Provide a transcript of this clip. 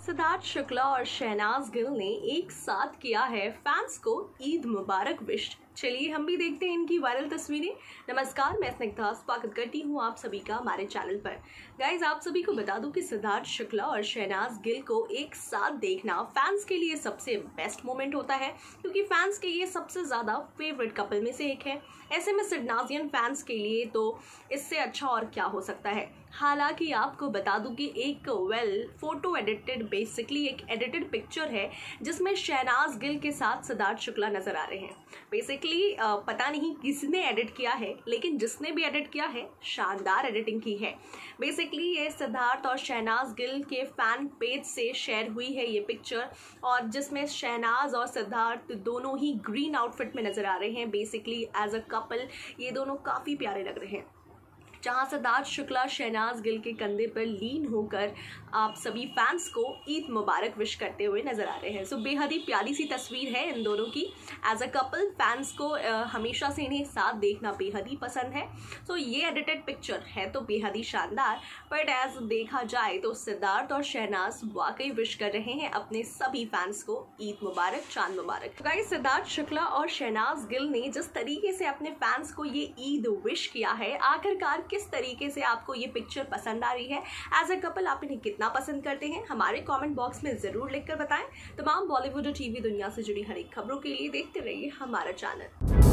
सिद्धार्थ शुक्ला और शहनाज गिल ने एक साथ किया है फैंस को ईद मुबारक विश। चलिए हम भी देखते हैं इनकी वायरल तस्वीरें। नमस्कार, मैं स्निग्धा स्वागत करती हूँ आप सभी का हमारे चैनल पर। गाइज, आप सभी को बता दूं कि सिद्धार्थ शुक्ला और शहनाज गिल को एक साथ देखना फैंस के लिए सबसे बेस्ट मोमेंट होता है, क्योंकि फैंस के ये सबसे ज़्यादा फेवरेट कपल में से एक है। ऐसे में सिडनाजियन फैंस के लिए तो इससे अच्छा और क्या हो सकता है। हालांकि आपको बता दूं कि एक फोटो एडिटेड, बेसिकली एक एडिटेड पिक्चर है जिसमें शहनाज गिल के साथ सिद्धार्थ शुक्ला नजर आ रहे हैं। बेसिकली पता नहीं किसने एडिट किया है, लेकिन जिसने भी एडिट किया है शानदार एडिटिंग की है। बेसिकली ये सिद्धार्थ और शहनाज गिल के फैन पेज से शेयर हुई है ये पिक्चर, और जिसमें शहनाज और सिद्धार्थ दोनों ही ग्रीन आउटफिट में नजर आ रहे हैं। बेसिकली एज अ कपल ये दोनों काफ़ी प्यारे लग रहे हैं, जहां सिद्धार्थ शुक्ला शहनाज गिल के कंधे पर लीन होकर आप सभी फैंस को ईद मुबारक विश करते हुए नजर आ रहे हैं। सो बेहद ही प्यारी सी तस्वीर है इन दोनों की। एज अ कपल फैंस को हमेशा से इन्हें साथ देखना बेहद ही पसंद है। सो ये एडिटेड पिक्चर है तो बेहद ही शानदार, बट एज देखा जाए तो सिद्धार्थ और शहनाज वाकई विश कर रहे हैं अपने सभी फैंस को ईद मुबारक, चांद मुबारक। गाइस, सिद्धार्थ शुक्ला और शहनाज गिल ने जिस तरीके से अपने फैंस को ये ईद विश किया है, आखिरकार किस तरीके से आपको ये पिक्चर पसंद आ रही है? एज अ कपल आप इन्हें कितना पसंद करते हैं? हमारे कमेंट बॉक्स में जरूर लिखकर बताएं। तमाम बॉलीवुड और टीवी दुनिया से जुड़ी हर एक खबरों के लिए देखते रहिए हमारा चैनल।